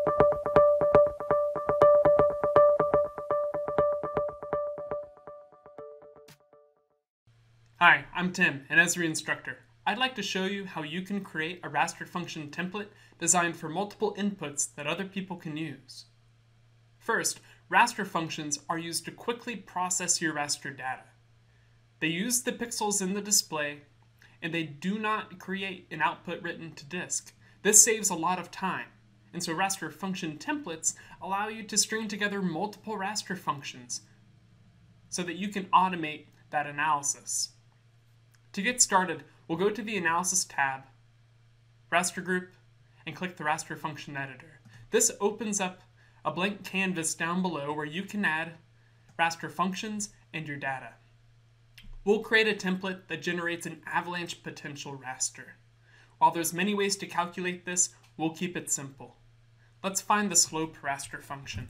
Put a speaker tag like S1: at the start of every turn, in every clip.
S1: Hi, I'm Tim, an Esri instructor. I'd like to show you how you can create a raster function template designed for multiple inputs that other people can use. First, raster functions are used to quickly process your raster data. They use the pixels in the display, and they do not create an output written to disk. This saves a lot of time, and so raster function templates allow you to string together multiple raster functions so that you can automate that analysis. To get started, we'll go to the Analysis tab, Raster Group, and click the Raster Function Editor. This opens up a blank canvas down below where you can add raster functions and your data. We'll create a template that generates an avalanche potential raster. While there's many ways to calculate this, we'll keep it simple. Let's find the slope raster function.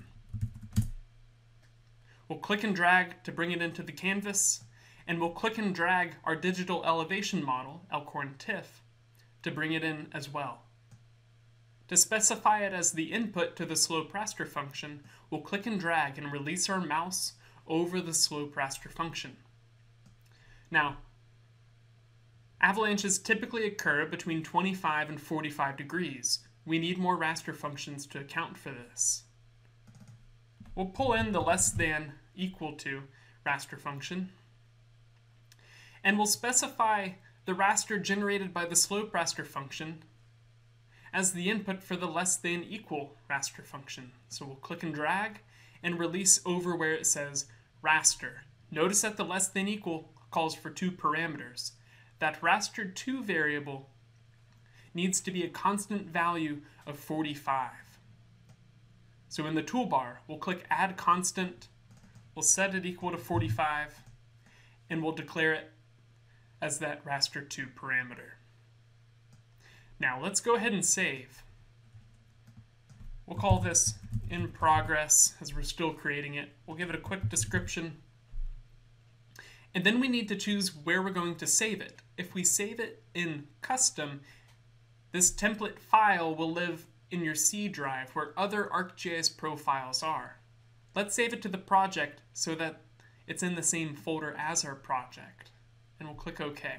S1: We'll click and drag to bring it into the canvas, and we'll click and drag our digital elevation model, Elkhorn TIFF, to bring it in as well. To specify it as the input to the slope raster function, we'll click and drag and release our mouse over the slope raster function. Now, avalanches typically occur between 25 and 45 degrees. We need more raster functions to account for this. We'll pull in the less than equal to raster function, and we'll specify the raster generated by the slope raster function as the input for the less than equal raster function. So we'll click and drag and release over where it says raster. Notice that the less than equal calls for two parameters. That raster2 variable needs to be a constant value of 45. So in the toolbar, we'll click Add Constant, we'll set it equal to 45, and we'll declare it as that raster2 parameter. Now let's go ahead and save. We'll call this in progress as we're still creating it. We'll give it a quick description. And then we need to choose where we're going to save it. If we save it in custom, this template file will live in your C drive where other ArcGIS profiles are. Let's save it to the project so that it's in the same folder as our project. And we'll click OK.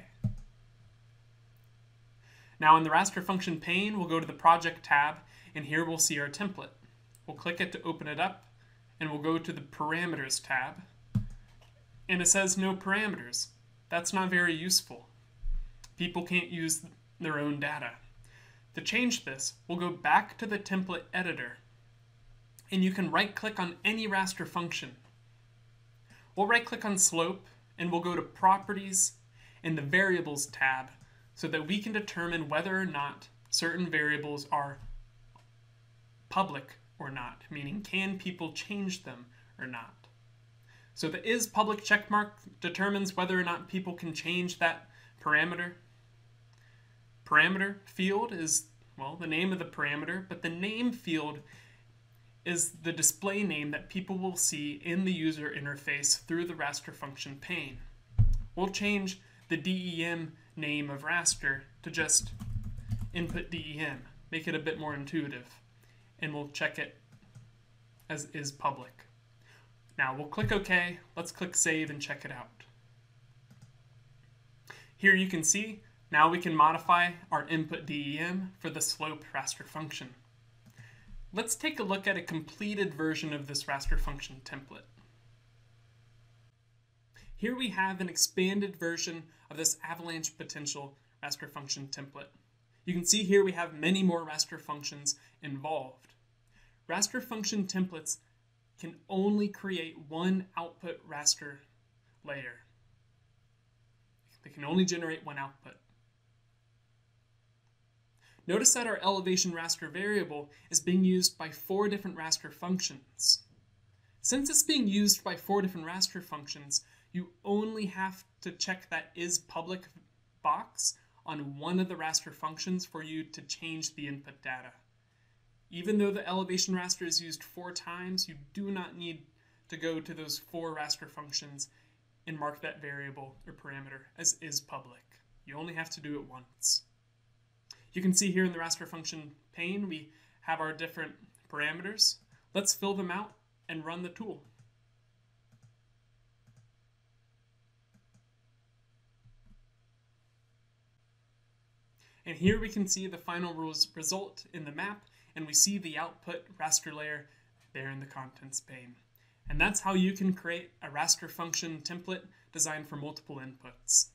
S1: Now in the raster function pane, we'll go to the project tab, and here we'll see our template. We'll click it to open it up, and we'll go to the parameters tab, and it says no parameters. That's not very useful. People can't use their own data. To change this, we'll go back to the template editor, and you can right-click on any raster function. We'll right-click on slope, and we'll go to Properties and the Variables tab so that we can determine whether or not certain variables are public or not, meaning can people change them or not. So the is public checkmark determines whether or not people can change that parameter. Parameter field is, well, the name of the parameter, but the name field is the display name that people will see in the user interface through the raster function pane. We'll change the DEM name of raster to just input DEM, make it a bit more intuitive, and we'll check it as is public. Now we'll click OK, let's click Save and check it out. Here you can see, now we can modify our input DEM for the slope raster function. Let's take a look at a completed version of this raster function template. Here we have an expanded version of this avalanche potential raster function template. You can see here we have many more raster functions involved. Raster function templates can only create one output raster layer. They can only generate one output. Notice that our elevation raster variable is being used by 4 different raster functions. Since it's being used by 4 different raster functions, you only have to check that is public box on one of the raster functions for you to change the input data. Even though the elevation raster is used 4 times, you do not need to go to those 4 raster functions and mark that variable or parameter as is public. You only have to do it once. You can see here in the raster function pane, we have our different parameters. Let's fill them out and run the tool. And here we can see the final result in the map, and we see the output raster layer there in the contents pane. And that's how you can create a raster function template designed for multiple inputs.